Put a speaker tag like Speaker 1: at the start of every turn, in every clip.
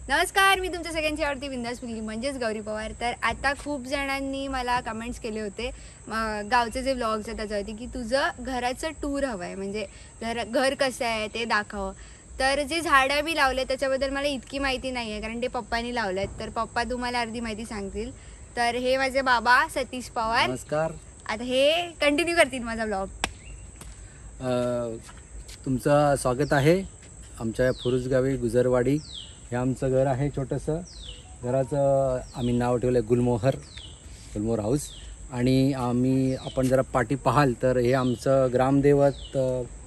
Speaker 1: नमस्कार, मी तुमच्या सगळ्यांची आवडती बिंदास मुलगी म्हणजेच गौरी पवार. तर आता खूप जणांनी मला कमेंट्स केले होते गावचे जे व्लॉग्स आहेत त्याच्यावरती की तुझं घराचं टूर हवं आहे, म्हणजे घर कसं आहे ते दाखव. तर जे झाडं मी लावले त्याच्याबद्दल मला इतकी माहिती नाही आहे, कारण ते पप्पांनी लावले आहेत. तर पप्पा तुम्हाला अर्धी माहिती सांगतील. तर हे माझे बाबा सतीश पवार.
Speaker 2: नमस्कार.
Speaker 1: आता हे कंटिन्यू करतील माझा व्लॉग.
Speaker 2: तुमचं स्वागत आहे आमच्या फुरुजगावी गुजरवाडी. हे आमचं घर आहे. छोटंसं घराचं आम्ही नाव ठेवलं आहे गुलमोहर हाऊस. आणि आपण जरा पाठी पाहाल तर हे आमचं ग्रामदैवत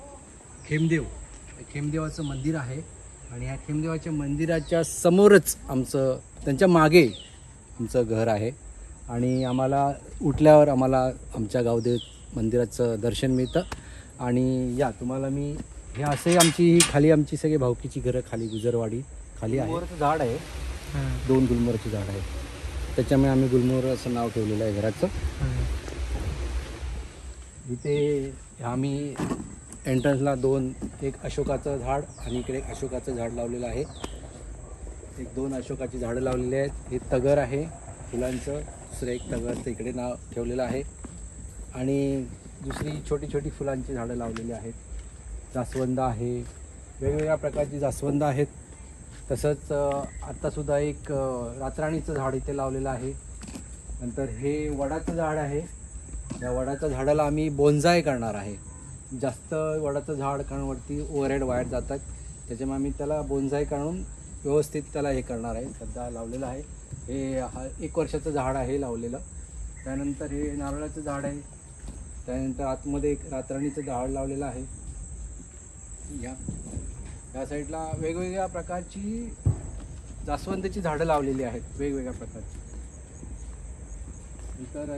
Speaker 2: खेमदेवाचं मंदिर आहे. आणि ह्या खेमदेवाच्या मंदिराच्या समोरच त्यांच्या मागे आमचं घर आहे. आणि आम्हाला उठल्यावर आमच्या गावदेव मंदिराचं दर्शन मिळतं. आणि तुम्हाला मी हे असे खाली आमची सगळी भावकीची घरं खाली गुजरवाडी खाली आहे. गुलमोहरचं झाड आहे, 2 गुलमोहरची झाड आहे, त्याच्यामुळे आम्ही गुलमोहर असं नाव ठेवलेलं आहे घराचं. इथे आम्ही एंट्रन्सला एक अशोकाचं झाड आणि इकडे एक अशोकाचं झाड लावलेलं आहे. 2 अशोकाची झाडं लावलेली आहेत. हे तगर आहे फुलांचं, दुसरं एक तगरचं इकडे नाव ठेवलेलं आहे. आणि दुसरी छोटी छोटी फुलांची झाडं लावलेली आहेत. जास्वंद आहे, वेगवेगळ्या प्रकारची जास्वंद आहेत. तसंच आत्तासुद्धा एक रातराणीचं झाड इथे लावलेलं आहे. नंतर हे वडाचं झाड आहे. या वडाच्या झाडाला आम्ही बोन्साय करणार आहे. जास्त वडाचं झाड काढण्यावरती ओव्हरहेड वायर जातात, त्याच्यामुळे आम्ही त्याला बोन्साय काढून व्यवस्थित त्याला हे करणार आहे. सध्या लावलेलं आहे. हे 1 वर्षाचं झाड आहे लावलेलं. त्यानंतर हे नारळाचं झाड आहे. त्यानंतर आतमध्ये एक रातराणीचं झाड लावलेलं आहे. या साईडला वेगवेगळ्या प्रकारची जास्वंदाची झाडं लावलेली आहेत, वेगवेगळ्या प्रकारची. नंतर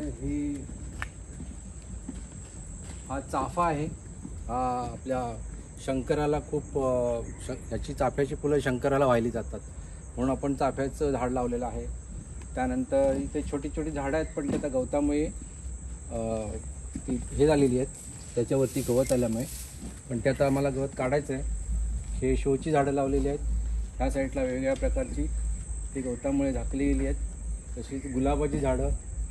Speaker 2: हा चाफा आहे. हा आपल्या शंकराला खूप ह्याची चाफ्याची फुलं शंकराला वाहिली जातात, म्हणून आपण चाफ्याचं झाड लावलेलं आहे. त्यानंतर इथे छोटी छोटी झाडं आहेत, पण त्या गवतामुळे ती हे झालेली आहेत, त्याच्यावरती गवत आल्यामुळे. पण त्यात आम्हाला गवत काढायचं आहे. हे शोची झाडं लावलेली आहेत. ह्या साईडला वेगवेगळ्या प्रकारची ती गवतामुळे झाकली गेली आहेत. तशीच गुलाबाची झाडं,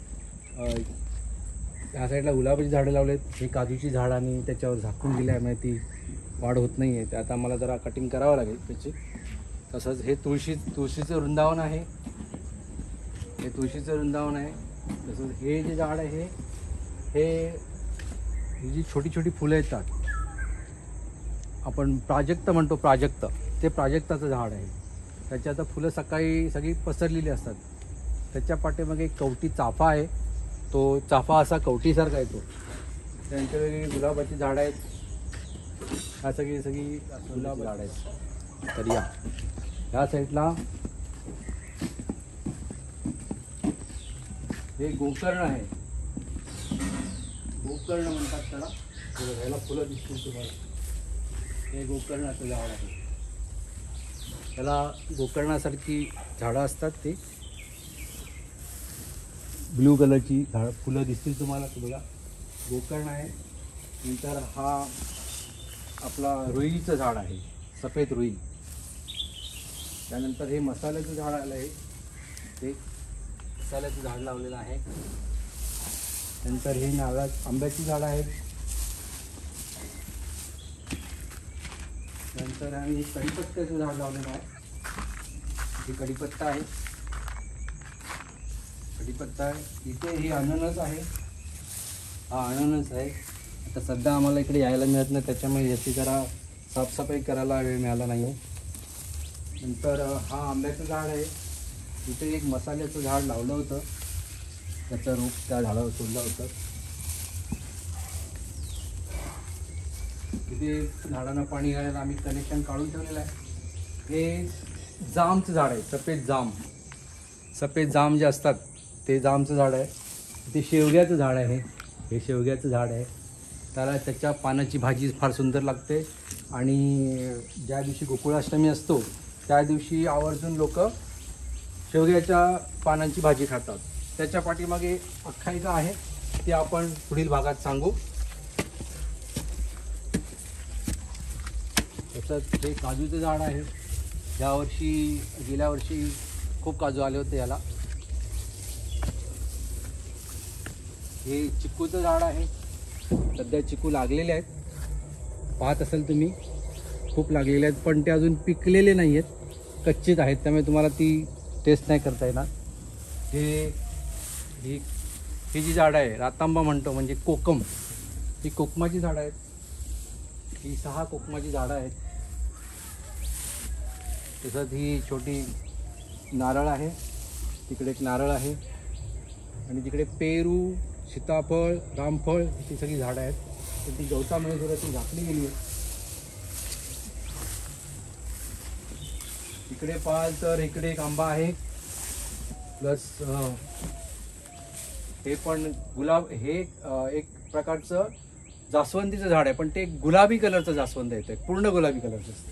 Speaker 2: ह्या साईडला गुलाबाची झाडं लावली आहेत. ही काजूची झाडं आणि त्याच्यावर झाकून दिल्यामुळे ती वाढ होत नाही आहे, ते आता आम्हाला जरा कटिंग करावं लागेल त्याची. तसंच हे तुळशीचं वृंदावन आहे. हे तुळशीचं वृंदावन आहे. तसंच हे जे झाड आहे ही जी छोटी छोटी फुलं येतात, आपण प्राजक्त म्हणतो, ते प्राजक्ताचं झाड आहे. त्याची आता फुलं सगळी पसरलेली असतात. त्याच्या पाठीमागे एक कवटी चाफा आहे. तो चाफा असा कवटीसारखा येतो. त्यांच्या वेगळी गुलाबाची झाडं आहेत. ह्या सगळी गुलाब झाडं आहेत. तर ह्या साईडला हे गोकर्ण आहे. गोकर्ण म्हणतात त्याला. ह्याला फुलं दिसतील तुम्हाला. हे गोकर्णाचं झाड आहे. त्याला गोकर्णासारखी झाडं असतात. ते ब्लू कलरची फुलं दिसतील तुम्हाला. बघा, गोकर्ण आहे. नंतर हा आपला रुईचं झाड आहे, सफेद रुई. त्यानंतर हे मसाल्याचं झाड आलं आहे. ते मसाल्याचं झाड लावलेलं आहे. नंतर हे आंब्याची झाडं आहेत. नंतर आम्ही कढीपत्त्याचं झाड लावलेलं आहे. हे कढीपत्ता आहे. इथे हे अननस आहे. हा अननस आहे. आता सध्या आम्हाला इकडे यायला मिळत नाही, त्याच्यामुळे याची जरा साफसफाई करायला वेळ मिळाला नाही आहे. नंतर हा आंब्याचं झाड आहे. इथे एक मसाल्याचं झाड लावलं होतं, त्याचं रोप त्या झाडावर सोडलं होतं. इथे झाडांना पाणी घालायला आम्ही कनेक्शन काढून ठेवलेलं आहे. हे जामचं झाड आहे, सफेद जाम जे असतात ते जामचं झाड आहे. ते शेवग्याचं झाड आहे. हे शेवग्याचं झाड आहे. त्याच्या पानाची भाजी फार सुंदर लागते. आणि ज्या दिवशी गोकुळाष्टमी असतो त्या दिवशी आवर्जून लोक शेवग्याच्या पानांची भाजी खातात. त्याच्या पाठीमागे आख्यायिका आहे, ती आपण पुढील भागात सांगू. तसंच हे काजूचं झाड आहे. यावर्षी गेल्या वर्षी खूप काजू आले होते याला. हे चिकूचं झाड आहे. सध्या चिकू लागलेले आहेत, पाहत असाल तुम्ही, खूप लागलेले आहेत, पण ते अजून पिकलेले नाही आहेत, कच्चेच आहेत, त्यामुळे तुम्हाला ती टेस्ट नाही करता येणार. ही जी झाडं आहे रातांबा म्हणतो, म्हणजे कोकम, ही कोकमाची झाडं आहेत. ही 6 कोकमाची झाडं आहेत. तसंच ही छोटी नारळ आहे, तिकडे एक नारळ आहे, आणि तिकडे पेरू, सीताफळ, रामफळ ही सगळी झाडं आहेत. तर ती गवतामुळे जरा ती झाकली गेली आहे. इकडे पाहाल तर इकडे एक आंबा आहे, प्लस हे पण गुलाब, हे एक प्रकारचं जास्वंदीचं झाड आहे, पण ते गुलाबी कलरचं जास्वंद येतं, पूर्ण गुलाबी कलरचं असतं.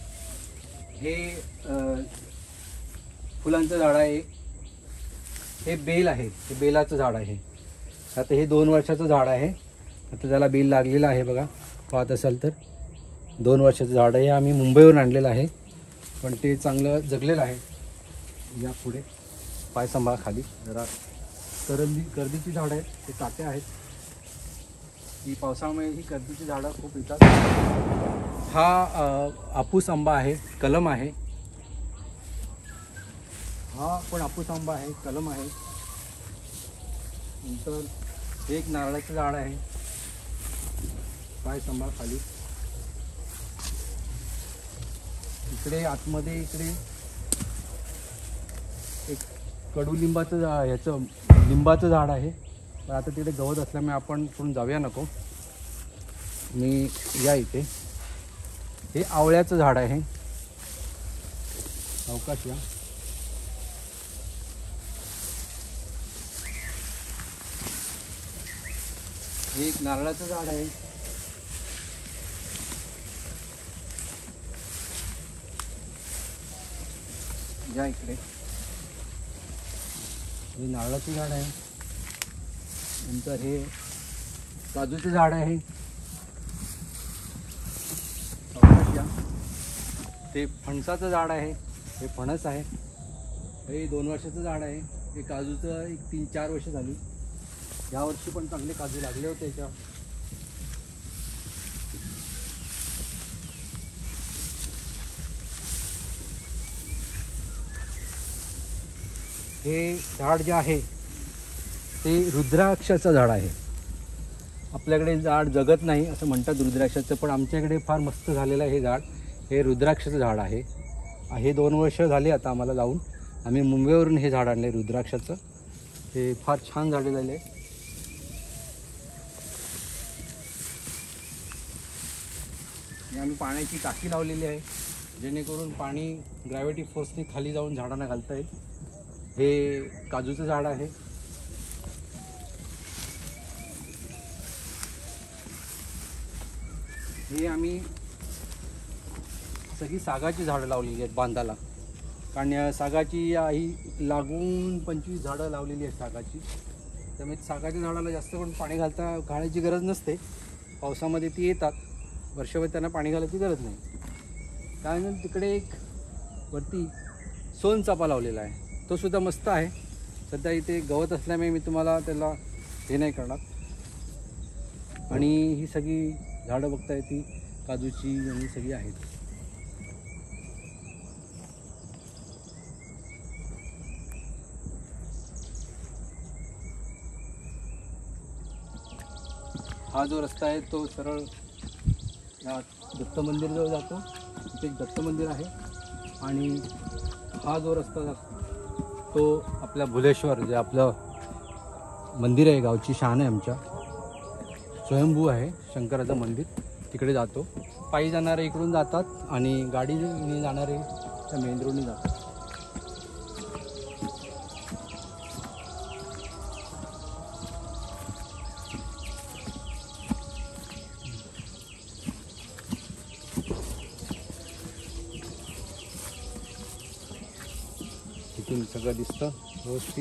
Speaker 2: हे फुलांचं झाड आहे. हे बेल आहे, हे बेलाचं झाड आहे. आता हे 2 वर्षाचं झाड आहे. आता त्याला बेल लागलेलं आहे बघा, पाहत असाल तर 2 वर्षाचं झाड आहे. आम्ही मुंबईवरून आणलेलं आहे, पण ते चांगलं जगलेलं आहे. या पुढे पाय सांभाळा, खाली जरा कर्दीची झाडं आहेत, ते काट्या आहेत. ही पावसामुळे ही कर्दीची झाडं खूप येतात. हा हापूस आंबा आहे, कलम आहे. हा पण हापूस आंबा आहे, कलम आहे. नंतर हे एक नारळाचं झाड आहे, पाय सांभाळ खाली. इकडे आतमध्ये इकडे एक कडुलिंबाचं ह्याचं लिंबाचं झाड आहे, पण आता तिकडे गवत असल्यामुळे आपण पुढून जाऊया नको. मी या इथे हे आवळ्याचं झाड आहे, अवकाश या. हे एक नारळाचं झाड आहे. या इकडे हे नारळाचं झाड आहे. नंतर हे काजूचं झाड आहे, ते फणसाचं झाड आहे, हे फणस आहे. हे 2 वर्षाचं झाड आहे. हे काजूचं एक 3-4 वर्ष झाली. यावर्षी पण चांगले काजू लागले होते याच्या. हे झाड जे आहे ते रुद्राक्षाचं झाड आहे. आपल्याकडे झाड जगत नाही असं म्हणतात रुद्राक्षाचं, पण आमच्याकडे फार मस्त झालेलं आहे हे झाड. हे रुद्राक्षाचं झाड आहे. हे 2 वर्ष झाले आता आम्हाला लावून. आम्ही मुंबईवरून हे झाड आणले रुद्राक्षाचं. हे फार छान झालेलं आहे. आम्ही पाण्याची टाकी लावलेली आहे, जेणेकरून पाणी ग्रॅव्हिटी फोर्सने खाली जाऊन झाडांना घालता येईल. हे काजूचं झाड आहे. हे आम्ही सगळी सागाची झाडं लावलेली आहेत बांधाला, कारण सागाची ही लागून 25 झाडं लावलेली आहेत सागाची. त्यामुळे सागाच्या झाडाला जास्त करून पाणी घालायची गरज नसते. पावसामध्ये ती येतात, वर्षभर त्यांना पाणी घालायची गरज नाही. त्यानंतर तिकडे एक वरती सोनचाफा लावलेला आहे, तो सुद्धा मस्त आहे. सध्या इथे गवत असल्यामुळे मी तुम्हाला त्याला हे नाही करणार. आणि ही सगळी झाडं बघताय ती काजूची आणि सगळी आहेत. हा जो रस्ता आहे तो सरळ या दत्त मंदिरजवळ जातो. तिथे एक दत्त मंदिर आहे. आणि हा जो रस्ता जातो तो आपल्या भुलेश्वर, जे आपलं मंदिर आहे, गावची शान आहे आमच्या, स्वयंभू आहे शंकराचं मंदिर, तिकडे जातो. पायी जाणारे इकडून जातात आणि गाडीने जाणारे त्या मेन रोडने जातात. तिथून सगळं दिसतं व्यवस्थित.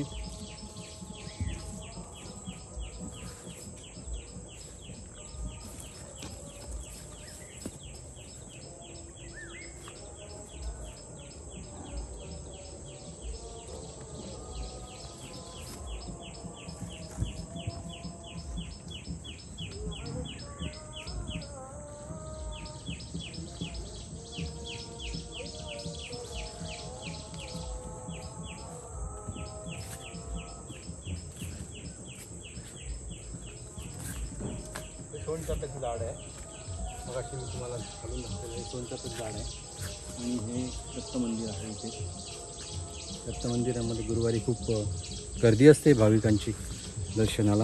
Speaker 2: सोनचाफ्याचं झाड आहे. मग अशी मी तुम्हाला घालून दाखवलं हे सोनचाफ्याचं झाड आहे. आणि हे दत्त मंदिर आहे. इथे दत्त मंदिरामध्ये गुरुवारी खूप गर्दी असते भाविकांची दर्शनाला.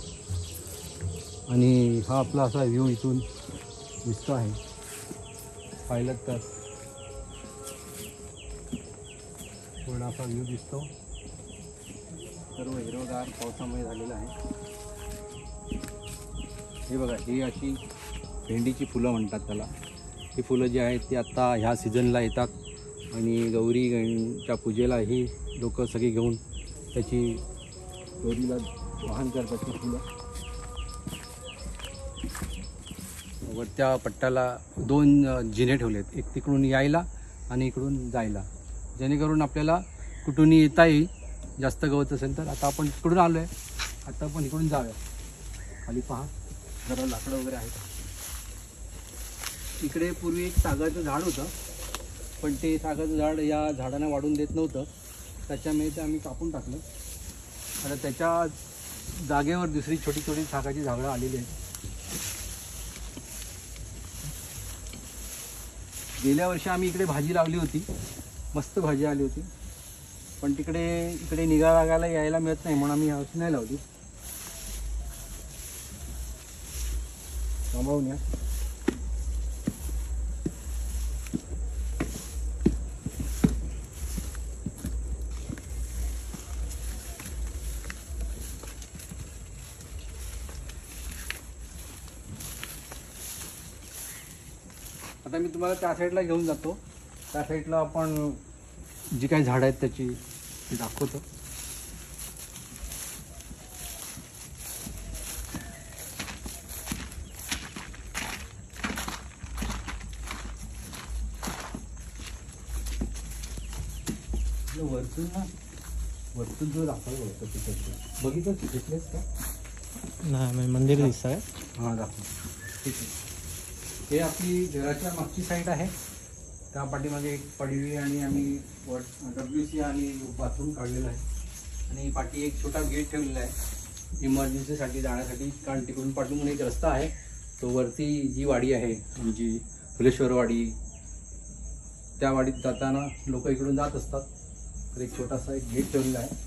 Speaker 2: आणि हा आपला असा व्ह्यू इथून दिसतो आहे. पाहिलं तर पूर्ण असा व्ह्यू दिसतो. सर्व हिरवगार पावसामुळे झालेलं आहे. हे बघा, ही अशी भेंडीची फुलं म्हणतात त्याला. ही फुलं जी आहेत ती आत्ता ह्या सीझनला येतात आणि गौरी गणच्या पूजेला ही लोक सगळी घेऊन त्याची गौरीला वाहन करतात ती फुलं. वरत्या पट्ट्याला 2 जिने ठेवलेत, एक तिकडून यायला आणि इकडून जायला, जेणेकरून आपल्याला कुठूनही येता येईल. जास्त गवत असेल तर आता आपण तिकडून आलो आहे, आता आपण इकडून जाऊया. खाली पहा, जरा लाकडं वगैरे आहेत. इकडे पूर्वी एक सागाचं झाड होतं, पण ते सागाचं झाड या झाडांना वाढून देत नव्हतं, त्याच्यामुळे ते आम्ही कापून टाकलं. आता त्याच्या जागेवर दुसरी छोटी छोटी सागाची झाडं आलेली आहेत. गेल्या वर्षी आम्ही इकडे भाजी लावली होती, मस्त भाजी आली होती, पण इकडे निगा लागायला यायला मिळत नाही म्हणून आम्ही यावर्षी नाही लावली. थांबवून या. आता मी तुम्हाला त्या साईडला घेऊन जातो. त्या साईडला आपण जी काही झाडं आहेत त्याची दाखवतो. वरतून जो दाखवलं होतं तिथे बघितलं, घेतलेस का?
Speaker 3: नाही, मंदिर दिसत आहे.
Speaker 2: हां, दाखव. ठीक आहे. हे आपली घराच्या मागची साईड आहे. त्या पाठीमागे एक पडवी आणि आम्ही WC आणि बाथरूम काढलेलं आहे. आणि पाठी एक छोटा गेट ठेवलेला आहे इमर्जन्सीसाठी जाण्यासाठी, कारण तिकडून पाठवून एक रस्ता आहे. तो वरती जी वाडी आहे आमची फुलेश्वर वाडी, त्या वाडीत जाताना लोक इकडून जात असतात. तर एक छोटासा एक गेट ठेवलेला आहे.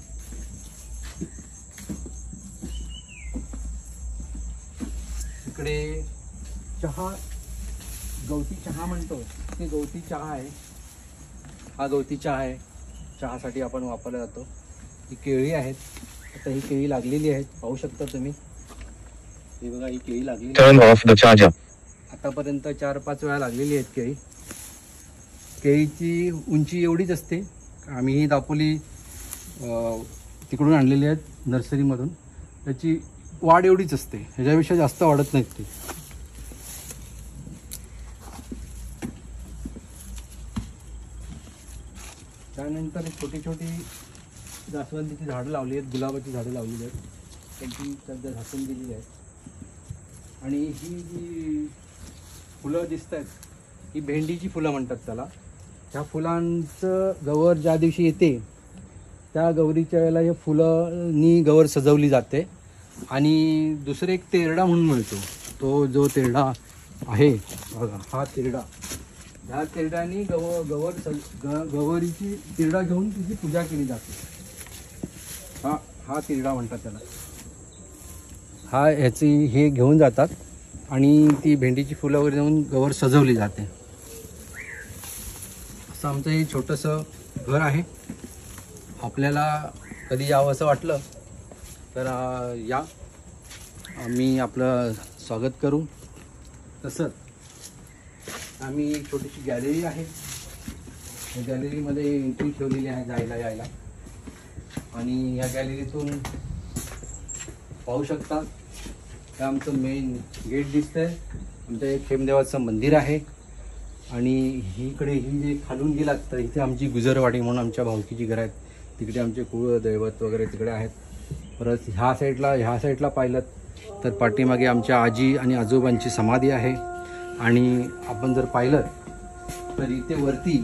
Speaker 2: इकडे चहा, गवती चहा म्हणतो ते गवती चहा आहे. हा गवती चहा आहे, चहासाठी आपण वापरला जातो. ही केळी आहेत. आता ही केळी लागलेली आहेत, पाहू शकता तुम्ही. ही बघा, ही केळी लागलेली.
Speaker 4: Turn off the charger.
Speaker 2: आतापर्यंत 4-5 वेळा लागलेली आहेत केळी. केळीची उंची एवढीच असते. आम्ही ही दापोली तिकडून आणलेली आहेत नर्सरीमधून. त्याची वाढ एवढीच असते, ह्याच्यापेक्षा जास्त वाढत नाहीत ती. त्यानंतर छोटी छोटी जास्वंदीची झाडं लावली आहेत, गुलाबाची झाडं लावलेली आहेत, त्यांची सध्या झाकून दिलेली आहेत. आणि ही जी फुलं दिसत आहेत ही भेंडीची फुलं म्हणतात त्याला. ह्या फुलांचं गवर ज्या दिवशी येते त्या गौरीच्या वेळेला हे फुलांनी गवर सजवली जाते. आणि दुसरं एक तेरडा म्हणून मिळतो, तो जो तेरडा आहे बघा, हा तेरडा, ह्या तेरड्यानी गवरीची तिरडा घेऊन तिची पूजा केली जाते. हा तिरडा म्हणतात त्याला. ह्याची हे घेऊन जातात आणि ती भेंडीची फुलं वगैरे देऊन गवर सजवली जाते. असं आमचं हे छोटंसं घर आहे. आपल्याला कधी यावं असं वाटलं तर या, आम्ही आपलं स्वागत करू. तसंच आम्ही एक छोटीशी गॅलरी आहे, या गॅलरीमध्ये एंट्री ठेवलेली आहे जायला यायला. आणि या गॅलरीतून पाहू शकता हे आमचं मेन गेट दिसतंय. आमचं एक खेमदेवाचं मंदिर आहे. आणि इकडे ही जे खालून गेलात तर इथे आमची गुजरवाडी म्हणून आमच्या भावकीची घरं आहेत, तिकडे आमचे कुळ दैवत वगैरे तिकडे आहेत. परत ह्या साईडला पाहिलं तर पाठीमागे आमच्या आजी आणि आजोबांची समाधी आहे. आणि आपण जर पाहिलं तर इथे वरती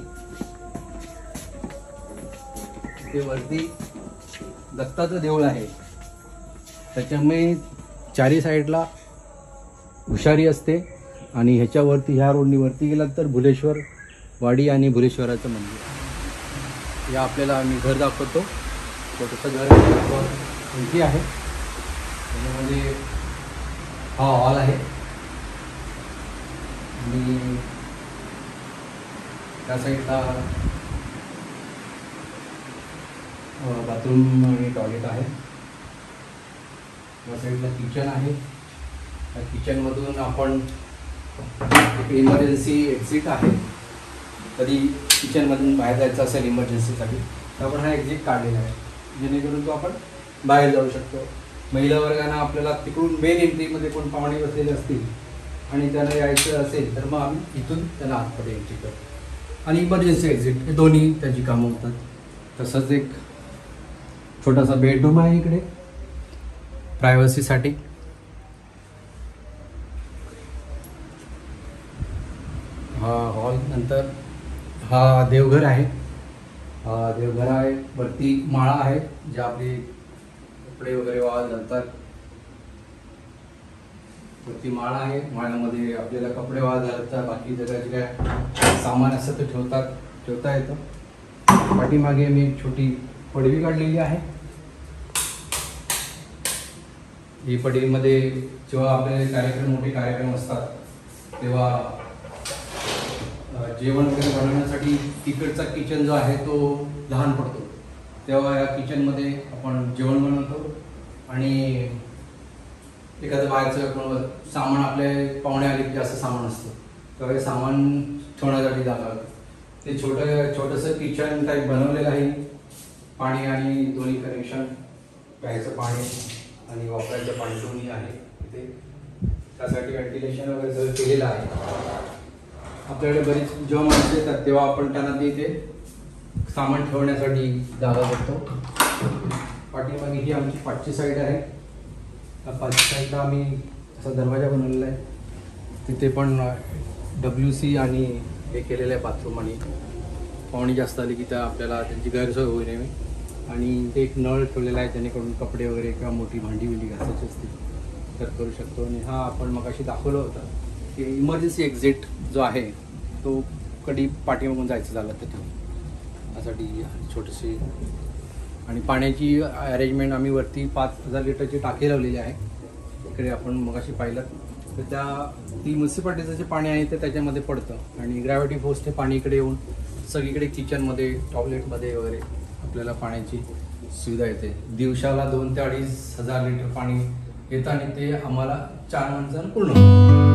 Speaker 2: दत्ताचं देऊळ आहे. त्याच्यामुळे चारी साईडला हुशारी असते. आणि ह्याच्यावरती ह्या रोडनी वरती गेलात तर भुलेश्वर वाडी आणि भुलेश्वराचं मंदिर. या आपल्याला आम्ही घर दाखवतो. छोटंसं घर एंट्री आहे. त्याच्यामध्ये हा हॉल आहे आणि त्या साईडला बाथरूम आणि टॉयलेट आहे. या साईडला किचन आहे. त्या किचनमधून आपण इमर्जन्सी एक्झिट आहे. कधी किचनमधून बाहेर जायचं असेल इमर्जन्सीसाठी तर आपण हा एक्झिट काढलेला आहे, जेणेकरून तो आपण बाहेर जाऊ शकतो. महिला वर्गांना आपल्याला तिकडून मेन एंट्रीमध्ये कोण पाहुणे बसलेले असतील आणि त्यांना यायचं असेल तर मग आम्ही इथून त्यांना आतमध्ये एंट्री करतो. आणि इमर्जन्सी एक्झिट हे दोन्ही त्याची कामं होतात. तसंच एक छोटासा बेडरूम आहे इकडे प्रायव्हसीसाठी. हा हॉल. नंतर हा देवघर आहे. हा देवघर आहे. वरती माळा आहे जे आपले कपडे वगैरे वाळत घालतात. वरती माळा आहे. माळ्यामध्ये आपल्याला कपडे वाळत घालतात, बाकी जगाचे काय सामान असतं ते ठेवता येतं. पाठीमागे मी एक छोटी पडवी काढलेली आहे. ही पडवीमध्ये जेव्हा आपले मोठे कार्यक्रम असतात तेव्हा जेवण वगैरे बनवण्यासाठी तिकडचा किचन जो आहे तो लहान पडतो, तेव्हा या किचनमध्ये आपण जेवण बनवतो. आणि एखादं बाहेरचं सामान आपले पाहुणे आले की जास्त सामान असतं तेव्हा हे सामान ठेवण्यासाठी जागा लागतं. ते छोटंसं किचन टाईप बनवलेलं आहे. पाणी आणि दोन्ही कनेक्शन, प्यायचं पाणी आणि वापरायचं पाणी दोन्ही आहे इथे. त्यासाठी व्हेंटिलेशन वगैरे सगळं केलेलं आहे. आपल्याकडे बरीच जेव्हा माणसं येतात तेव्हा आपण त्यांना तिथे सामान ठेवण्यासाठी जागा करतो. पाठीमागे ही आमची पाठची साईड आहे. त्या पाचची साईडला आम्ही असा दरवाजा बनवलेला आहे. तिथे पण WC आणि हे केलेलं आहे बाथरूम. आणि पाहुणे जास्त आले की त्या आपल्याला त्यांची गैरसोय होऊ नये. आणि ते एक नळ ठेवलेला आहे जेणेकरून कपडे वगैरे किंवा मोठी भांडी घासायची असतील तर करू शकतो. आणि हा आपण मगाशी दाखवला होता की इमर्जन्सी एक्झिट जो आहे तो कधी पाठीमागून जायचं झालं तर त्यासाठी छोटीशी. आणि पाण्याची अरेंजमेंट आम्ही वरती 5000 लिटरची टाकी लावलेली आहे. इकडे आपण मगाशी पाहिलं तर ती म्युन्सिपाल्टीचं जे पाणी आहे ते त्याच्यामध्ये पडतं आणि ग्रॅव्हिटी फोर्स ते पाणी इकडे येऊन सगळीकडे किचनमध्ये टॉयलेटमध्ये वगैरे आपल्याला पाण्याची सुविधा येते. दिवसाला 2,000 ते 2,500 लिटर पाणी येतं आणि ते आम्हाला 4 माणसांना पूर्ण होतं.